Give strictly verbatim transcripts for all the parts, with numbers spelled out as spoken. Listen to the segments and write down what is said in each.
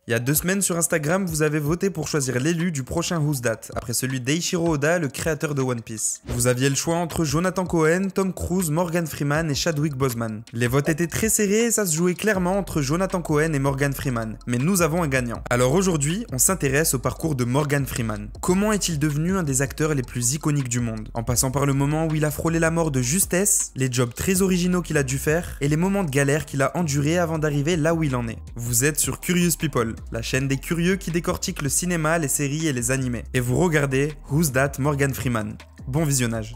Il y a deux semaines sur Instagram, vous avez voté pour choisir l'élu du prochain Who's That, après celui d'Eiichiro Oda, le créateur de One Piece. Vous aviez le choix entre Jonathan Cohen, Tom Cruise, Morgan Freeman et Chadwick Boseman. Les votes étaient très serrés et ça se jouait clairement entre Jonathan Cohen et Morgan Freeman, mais nous avons un gagnant. Alors aujourd'hui, on s'intéresse au parcours de Morgan Freeman. Comment est-il devenu un des acteurs les plus iconiques du monde? En passant par le moment où il a frôlé la mort de justesse, les jobs très originaux qu'il a dû faire et les moments de galère qu'il a endurés avant d'arriver là où il en est. Vous êtes sur Curious People, la chaîne des curieux qui décortique le cinéma, les séries et les animés. Et vous regardez Who's That Morgan Freeman. Bon visionnage.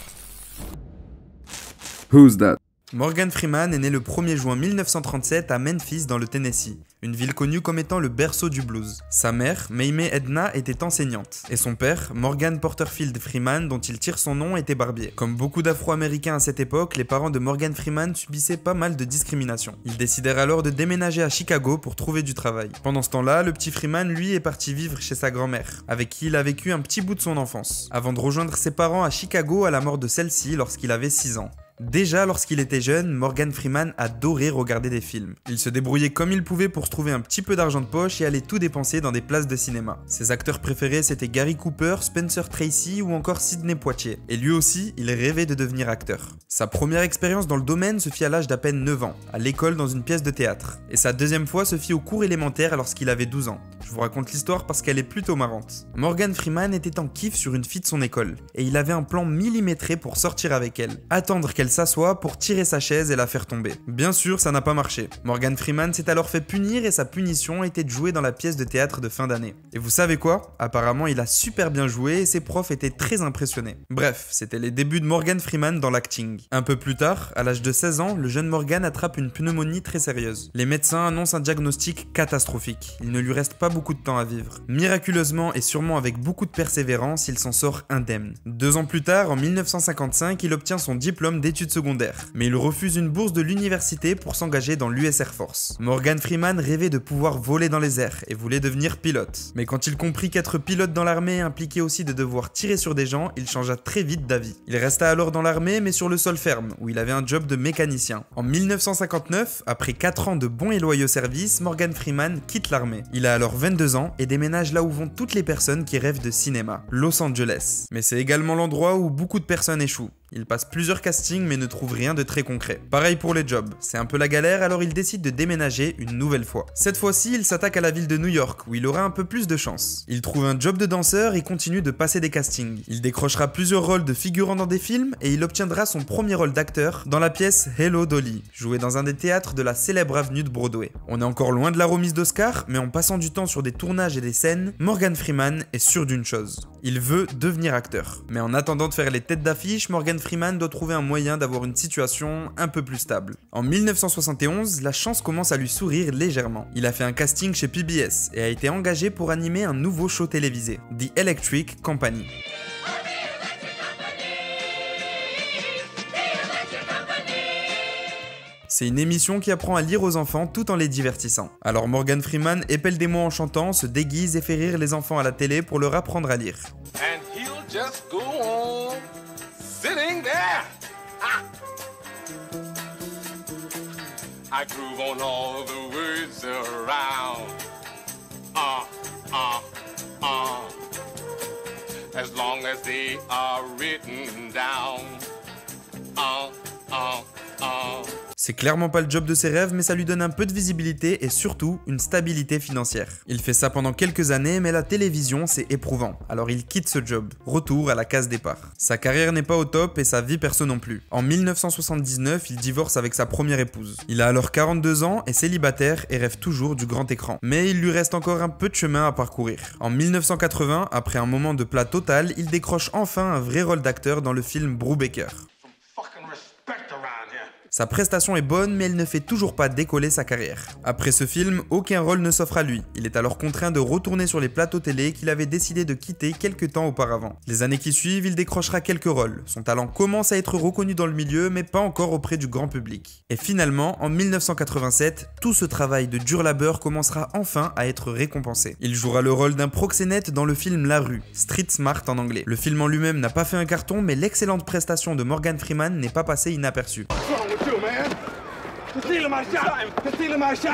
Who's That? Morgan Freeman est né le premier juin mille neuf cent trente-sept à Memphis dans le Tennessee, une ville connue comme étant le berceau du blues. Sa mère, Mamie Edna, était enseignante, et son père, Morgan Porterfield Freeman, dont il tire son nom, était barbier. Comme beaucoup d'Afro-Américains à cette époque, les parents de Morgan Freeman subissaient pas mal de discrimination. Ils décidèrent alors de déménager à Chicago pour trouver du travail. Pendant ce temps-là, le petit Freeman, lui, est parti vivre chez sa grand-mère, avec qui il a vécu un petit bout de son enfance, avant de rejoindre ses parents à Chicago à la mort de celle-ci lorsqu'il avait six ans. Déjà, lorsqu'il était jeune, Morgan Freeman adorait regarder des films. Il se débrouillait comme il pouvait pour se trouver un petit peu d'argent de poche et allait tout dépenser dans des places de cinéma. Ses acteurs préférés c'était Gary Cooper, Spencer Tracy ou encore Sidney Poitier. Et lui aussi, il rêvait de devenir acteur. Sa première expérience dans le domaine se fit à l'âge d'à peine neuf ans, à l'école dans une pièce de théâtre. Et sa deuxième fois se fit au cours élémentaire lorsqu'il avait douze ans. Je vous raconte l'histoire parce qu'elle est plutôt marrante. Morgan Freeman était en kiff sur une fille de son école, et il avait un plan millimétré pour sortir avec elle. Attendre qu'elle s'assoie pour tirer sa chaise et la faire tomber. Bien sûr, ça n'a pas marché. Morgan Freeman s'est alors fait punir et sa punition était de jouer dans la pièce de théâtre de fin d'année. Et vous savez quoi? Apparemment, il a super bien joué et ses profs étaient très impressionnés. Bref, c'était les débuts de Morgan Freeman dans l'acting. Un peu plus tard, à l'âge de seize ans, le jeune Morgan attrape une pneumonie très sérieuse. Les médecins annoncent un diagnostic catastrophique. Il ne lui reste pas beaucoup de temps à vivre. Miraculeusement et sûrement avec beaucoup de persévérance, il s'en sort indemne. Deux ans plus tard, en mille neuf cent cinquante-cinq, il obtient son diplôme d'études secondaires, mais il refuse une bourse de l'université pour s'engager dans l'U S Air Force. Morgan Freeman rêvait de pouvoir voler dans les airs et voulait devenir pilote. Mais quand il comprit qu'être pilote dans l'armée impliquait aussi de devoir tirer sur des gens, il changea très vite d'avis. Il resta alors dans l'armée mais sur le sol ferme, où il avait un job de mécanicien. En mille neuf cent cinquante-neuf, après quatre ans de bons et loyaux services, Morgan Freeman quitte l'armée. Il a alors vingt-deux ans et déménage là où vont toutes les personnes qui rêvent de cinéma, Los Angeles. Mais c'est également l'endroit où beaucoup de personnes échouent. Il passe plusieurs castings mais ne trouve rien de très concret. Pareil pour les jobs, c'est un peu la galère alors il décide de déménager une nouvelle fois. Cette fois-ci, il s'attaque à la ville de New York où il aura un peu plus de chance. Il trouve un job de danseur et continue de passer des castings. Il décrochera plusieurs rôles de figurant dans des films et il obtiendra son premier rôle d'acteur dans la pièce Hello Dolly, jouée dans un des théâtres de la célèbre avenue de Broadway. On est encore loin de la remise d'Oscar, mais en passant du temps sur des tournages et des scènes, Morgan Freeman est sûr d'une chose. Il veut devenir acteur. Mais en attendant de faire les têtes d'affiche, Morgan Freeman doit trouver un moyen d'avoir une situation un peu plus stable. En mille neuf cent soixante et onze, la chance commence à lui sourire légèrement. Il a fait un casting chez P B S et a été engagé pour animer un nouveau show télévisé, The Electric Company. C'est une émission qui apprend à lire aux enfants tout en les divertissant. Alors Morgan Freeman épelle des mots en chantant, se déguise et fait rire les enfants à la télé pour leur apprendre à lire. And he'll just go on sitting there. Ah. I groove on all the words around. Ah, ah, ah. As long as they are written down. Ah, ah, ah. C'est clairement pas le job de ses rêves, mais ça lui donne un peu de visibilité et surtout une stabilité financière. Il fait ça pendant quelques années, mais la télévision c'est éprouvant, alors il quitte ce job. Retour à la case départ. Sa carrière n'est pas au top et sa vie perso non plus. En mille neuf cent soixante-dix-neuf, il divorce avec sa première épouse. Il a alors quarante-deux ans, est célibataire et rêve toujours du grand écran. Mais il lui reste encore un peu de chemin à parcourir. En mille neuf cent quatre-vingts, après un moment de plat total, il décroche enfin un vrai rôle d'acteur dans le film Brubaker. Sa prestation est bonne, mais elle ne fait toujours pas décoller sa carrière. Après ce film, aucun rôle ne s'offre à lui. Il est alors contraint de retourner sur les plateaux télé qu'il avait décidé de quitter quelques temps auparavant. Les années qui suivent, il décrochera quelques rôles. Son talent commence à être reconnu dans le milieu, mais pas encore auprès du grand public. Et finalement, en mille neuf cent quatre-vingt-sept, tout ce travail de dur labeur commencera enfin à être récompensé. Il jouera le rôle d'un proxénète dans le film La Rue, Street Smart en anglais. Le film en lui-même n'a pas fait un carton, mais l'excellente prestation de Morgan Freeman n'est pas passée inaperçue.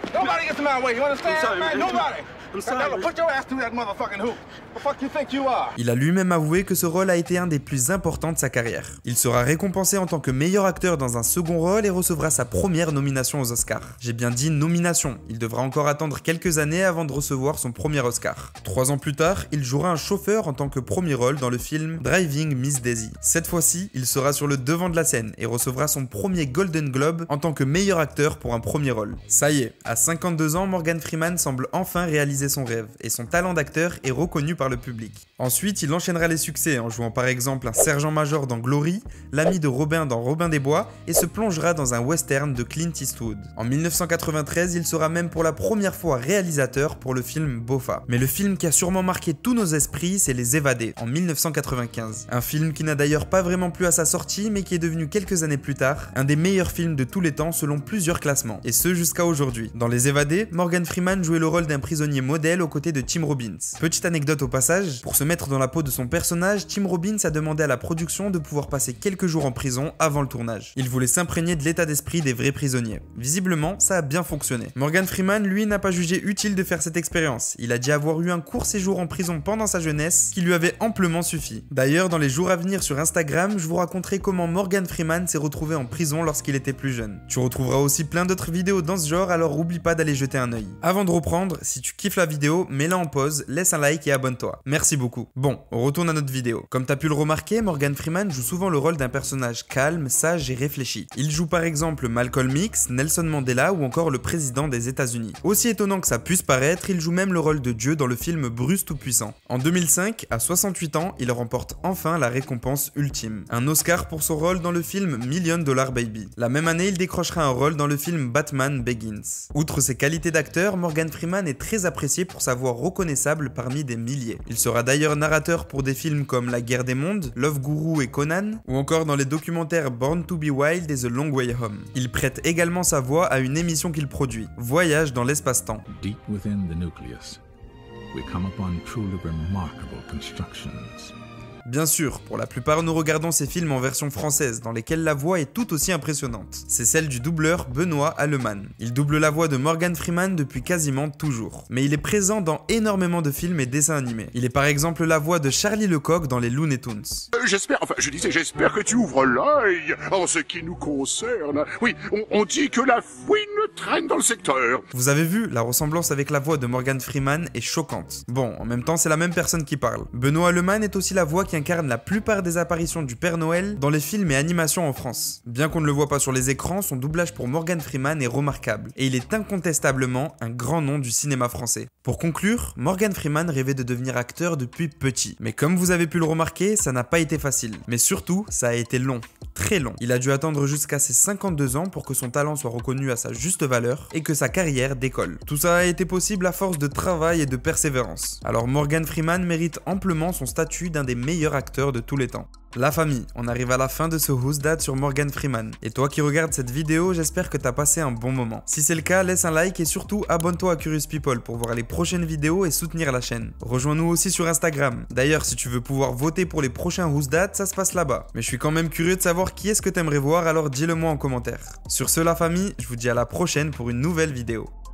Nobody gets in my way, you understand? I'm sorry, man, man. nobody. I'm sorry, Now, man. put your ass through that motherfucking hoop. The fuck you think you are? Il a lui-même avoué que ce rôle a été un des plus importants de sa carrière. Il sera récompensé en tant que meilleur acteur dans un second rôle et recevra sa première nomination aux Oscars. J'ai bien dit nomination, il devra encore attendre quelques années avant de recevoir son premier Oscar. Trois ans plus tard, il jouera un chauffeur en tant que premier rôle dans le film Driving Miss Daisy. Cette fois-ci, il sera sur le devant de la scène et recevra son premier Golden Globe en tant que meilleur acteur pour un premier rôle. Ça y est, à cinquante-deux ans, Morgan Freeman semble enfin réaliser son rêve et son talent d'acteur est reconnu par le public. Ensuite, il enchaînera les succès en jouant par exemple un sergent-major dans Glory, l'ami de Robin dans Robin des Bois et se plongera dans un western de Clint Eastwood. En mille neuf cent quatre-vingt-treize, il sera même pour la première fois réalisateur pour le film Boffa. Mais le film qui a sûrement marqué tous nos esprits, c'est Les Évadés, en mille neuf cent quatre-vingt-quinze. Un film qui n'a d'ailleurs pas vraiment plu à sa sortie, mais qui est devenu quelques années plus tard un des meilleurs films de tous les temps selon plusieurs classements, et ce jusqu'à aujourd'hui. Dans Les Évadés, Morgan Freeman jouait le rôle d'un prisonnier modèle aux côtés de Tim Robbins. Petite anecdote au passage, pour se mettre dans la peau de son personnage, Tim Robbins a demandé à la production de pouvoir passer quelques jours en prison avant le tournage. Il voulait s'imprégner de l'état d'esprit des vrais prisonniers. Visiblement, ça a bien fonctionné. Morgan Freeman, lui, n'a pas jugé utile de faire cette expérience. Il a dit avoir eu un court séjour en prison pendant sa jeunesse qui lui avait amplement suffi. D'ailleurs, dans les jours à venir sur Instagram, je vous raconterai comment Morgan Freeman s'est retrouvé en prison lorsqu'il était plus jeune. Tu retrouveras aussi plein d'autres vidéos dans ce genre, alors oublie pas d'aller jeter un œil. Avant de reprendre, si tu kiffes la vidéo, mets-la en pause, laisse un like et abonne-toi. Merci beaucoup. Bon, on retourne à notre vidéo. Comme t'as pu le remarquer, Morgan Freeman joue souvent le rôle d'un personnage calme, sage et réfléchi. Il joue par exemple Malcolm X, Nelson Mandela ou encore le président des États-Unis. Aussi étonnant que ça puisse paraître, il joue même le rôle de Dieu dans le film Bruce Tout-Puissant. En deux mille cinq, à soixante-huit ans, il remporte enfin la récompense ultime, un Oscar pour son rôle dans le film Million Dollar Baby. La même année, il décrochera un rôle dans le film Batman Begins. Outre ses qualités d'acteur, Morgan Freeman est très apprécié pour sa voix reconnaissable parmi des milliers. Il sera d'ailleurs narrateur pour des films comme La Guerre des Mondes, Love Guru et Conan, ou encore dans les documentaires Born to be Wild et The Long Way Home. Il prête également sa voix à une émission qu'il produit, Voyage dans l'espace-temps. Deep within the nucleus, we come upon truly remarkable constructions. Bien sûr, pour la plupart nous regardons ces films en version française, dans lesquels la voix est tout aussi impressionnante. C'est celle du doubleur Benoît Allemann. Il double la voix de Morgan Freeman depuis quasiment toujours. Mais il est présent dans énormément de films et dessins animés. Il est par exemple la voix de Charlie Lecoq dans les Looney Tunes. Euh, j'espère, enfin je disais, j'espère que tu ouvres l'œil en ce qui nous concerne. Oui, on, on dit que la fouine traîne dans le secteur. Vous avez vu, la ressemblance avec la voix de Morgan Freeman est choquante. Bon, en même temps c'est la même personne qui parle. Benoît Allemann est aussi la voix qui incarne la plupart des apparitions du Père Noël dans les films et animations en France. Bien qu'on ne le voit pas sur les écrans, son doublage pour Morgan Freeman est remarquable, et il est incontestablement un grand nom du cinéma français. Pour conclure, Morgan Freeman rêvait de devenir acteur depuis petit. Mais comme vous avez pu le remarquer, ça n'a pas été facile. Mais surtout, ça a été long. Très long. Il a dû attendre jusqu'à ses cinquante-deux ans pour que son talent soit reconnu à sa juste valeur et que sa carrière décolle. Tout ça a été possible à force de travail et de persévérance. Alors Morgan Freeman mérite amplement son statut d'un des meilleurs acteurs de tous les temps. La famille, on arrive à la fin de ce Who's That sur Morgan Freeman. Et toi qui regardes cette vidéo, j'espère que t'as passé un bon moment. Si c'est le cas, laisse un like et surtout abonne-toi à Curious People pour voir les prochaines vidéos et soutenir la chaîne. Rejoins-nous aussi sur Instagram. D'ailleurs, si tu veux pouvoir voter pour les prochains Who's That, ça se passe là-bas. Mais je suis quand même curieux de savoir qui est-ce que t'aimerais voir, alors dis-le moi en commentaire. Sur ce la famille, je vous dis à la prochaine pour une nouvelle vidéo.